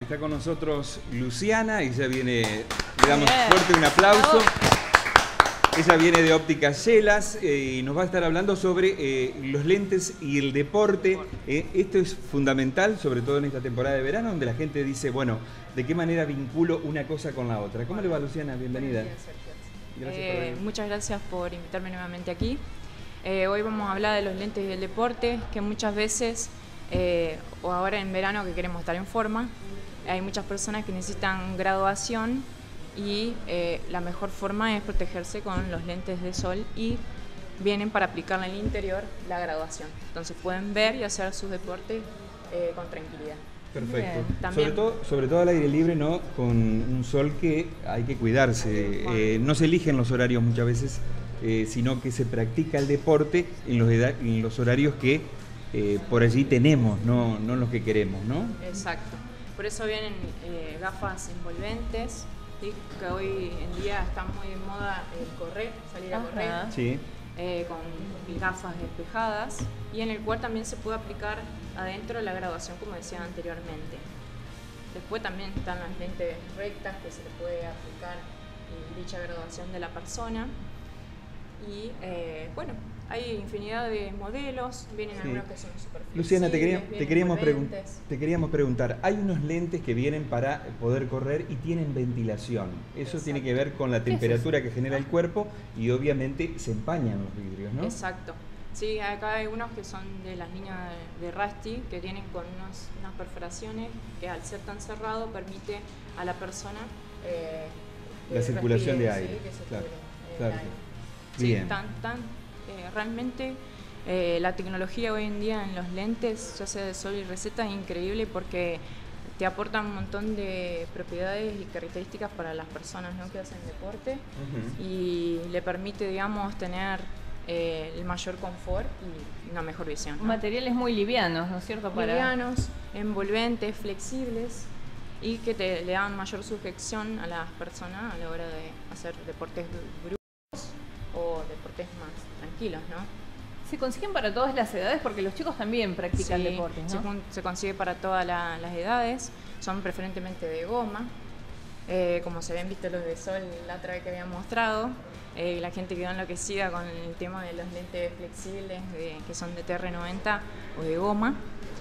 Está con nosotros Luciana, ella viene, le damos fuerte un aplauso. Ella viene de Ópticas Yelas y nos va a estar hablando sobre los lentes y el deporte. Esto es fundamental, sobre todo en esta temporada de verano, donde la gente dice, bueno, ¿de qué manera vinculo una cosa con la otra? ¿Cómo le va, Luciana? Bienvenida. Muchas gracias por invitarme nuevamente aquí. Hoy vamos a hablar de los lentes y el deporte, que muchas veces, o ahora en verano que queremos estar en forma, hay muchas personas que necesitan graduación y la mejor forma es protegerse con los lentes de sol y vienen para aplicarla en el interior la graduación. Entonces pueden ver y hacer sus deportes con tranquilidad. Perfecto. Sobre todo al aire libre, ¿no? Con un sol que hay que cuidarse. No se eligen los horarios muchas veces, sino que se practica el deporte en los horarios que por allí tenemos, no los que queremos, ¿no? Exacto. Por eso vienen gafas envolventes, ¿sí? Que hoy en día está muy de moda salir a correr, sí. Con gafas despejadas, y en el cual también se puede aplicar adentro la graduación, como decía anteriormente. Después también están las lentes rectas que se le puede aplicar dicha graduación de la persona. Y bueno, hay infinidad de modelos, vienen algunos que son súper flexibles. Luciana, te queríamos preguntar, hay unos lentes que vienen para poder correr y tienen ventilación. Eso tiene que ver con la temperatura que genera el cuerpo y obviamente se empañan los vidrios, ¿no? Exacto. Sí, acá hay unos que son de las líneas de Rusty, que tienen con unas perforaciones que al ser tan cerrado permite a la persona la circulación de aire. Claro. Bien. Realmente la tecnología hoy en día en los lentes, ya sea de sol y receta, es increíble porque te aporta un montón de propiedades y características para las personas, ¿no?, que hacen deporte, y le permite, digamos, tener el mayor confort y una mejor visión, ¿no? Materiales muy livianos, ¿no es cierto? Livianos, envolventes, flexibles, y que le dan mayor sujeción a las personas a la hora de hacer deportes bruscos o deportes más tranquilos, ¿no? ¿Se consiguen para todas las edades? Porque los chicos también practican deportes, ¿no? Se consigue para todas las edades, son preferentemente de goma, como se habían visto los de sol la otra vez que había mostrado. La gente quedó enloquecida con el tema de los lentes flexibles que son de TR90 o de goma,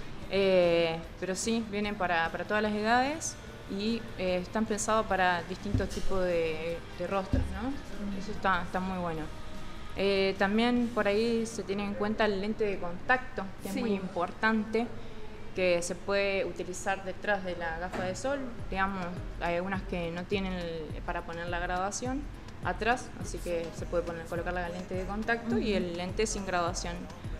pero sí, vienen para todas las edades y están pensados para distintos tipos de rostros, ¿no? Eso está muy bueno. También por ahí se tiene en cuenta el lente de contacto, que es muy importante, que se puede utilizar detrás de la gafa de sol. Digamos, hay algunas que no tienen para poner la graduación atrás, así que se puede colocar la lente de contacto y el lente sin graduación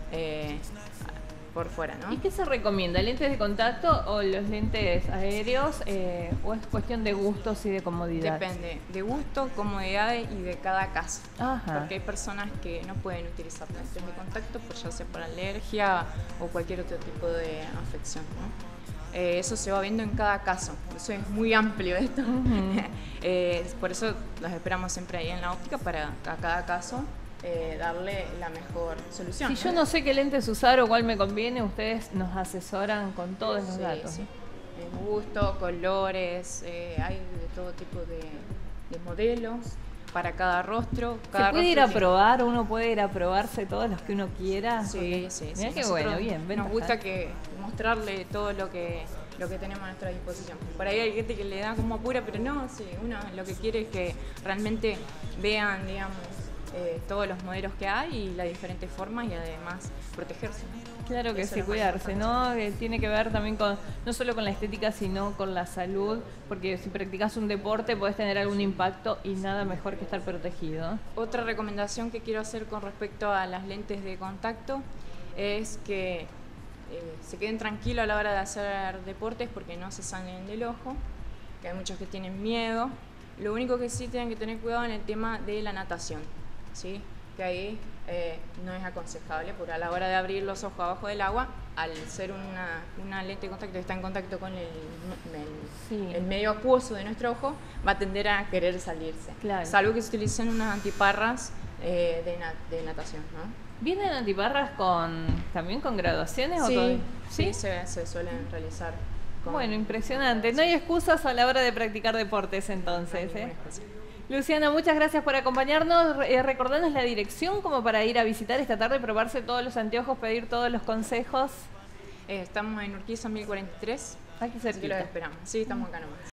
por fuera, ¿no? ¿Y qué se recomienda? ¿Lentes de contacto o los lentes aéreos? ¿O es cuestión de gustos y de comodidad? Depende de gusto, comodidad y de cada caso. Ajá. Porque hay personas que no pueden utilizar lentes de contacto, pues ya sea por alergia o cualquier otro tipo de afección, ¿no? Eso se va viendo en cada caso, eso es muy amplio esto. Por eso los esperamos siempre ahí en la óptica para a cada caso darle la mejor solución. Si yo no sé qué lentes usar o cuál me conviene, ustedes nos asesoran con todos los datos. Sí. Gusto, colores, hay de todo tipo de modelos para cada rostro. ¿Se puede ir a probar? ¿Uno puede ir a probarse todos los que uno quiera? Sí. Mirá qué bueno, bien. Nos gusta mostrarle todo lo que tenemos a nuestra disposición. Por ahí hay gente que le da como apura, pero no, uno lo que quiere es que realmente vean, digamos, todos los modelos que hay y las diferentes formas y además protegerse, ¿no? Claro que sí, cuidarse, ¿no? Tiene que ver también no solo con la estética, sino con la salud, porque si practicas un deporte podés tener algún impacto y nada mejor que estar protegido. Otra recomendación que quiero hacer con respecto a las lentes de contacto es que se queden tranquilos a la hora de hacer deportes porque no se sangren del ojo, que hay muchos que tienen miedo. Lo único que sí tienen que tener cuidado en el tema de la natación, ¿sí? Que ahí no es aconsejable, porque a la hora de abrir los ojos abajo del agua, al ser una lente de contacto que está en contacto con el medio acuoso de nuestro ojo, va a tender a querer salirse. Claro. Salvo que se utilicen unas antiparras de natación, ¿no? ¿Vienen antiparras también con graduaciones? Sí, o sí, se suelen realizar Bueno, impresionante. No hay excusas a la hora de practicar deportes entonces. Luciana, muchas gracias por acompañarnos. Recordanos la dirección como para ir a visitar esta tarde, probarse todos los anteojos, pedir todos los consejos. Estamos en Urquiza 1043. Aquí cerquita. Aquí los esperamos. Sí, estamos acá nomás.